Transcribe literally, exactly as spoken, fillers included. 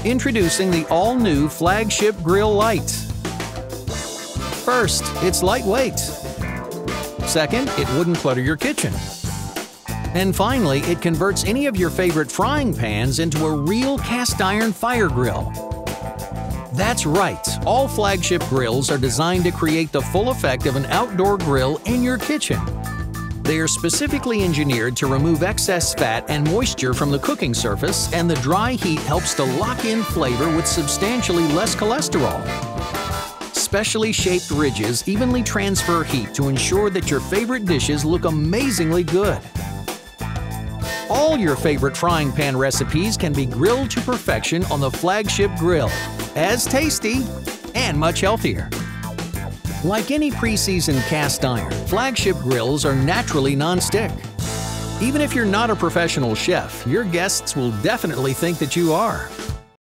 Introducing the all-new Flagship Grill Light. First, it's lightweight. Second, it wouldn't clutter your kitchen. And finally, it converts any of your favorite frying pans into a real cast iron fire grill. That's right, all Flagship grills are designed to create the full effect of an outdoor grill in your kitchen. They are specifically engineered to remove excess fat and moisture from the cooking surface, and the dry heat helps to lock in flavor with substantially less cholesterol. Specially shaped ridges evenly transfer heat to ensure that your favorite dishes look amazingly good. All your favorite frying pan recipes can be grilled to perfection on the Flagship grill, as tasty and much healthier. Like any pre-seasoned cast iron, Flagship grills are naturally non-stick. Even if you're not a professional chef, your guests will definitely think that you are.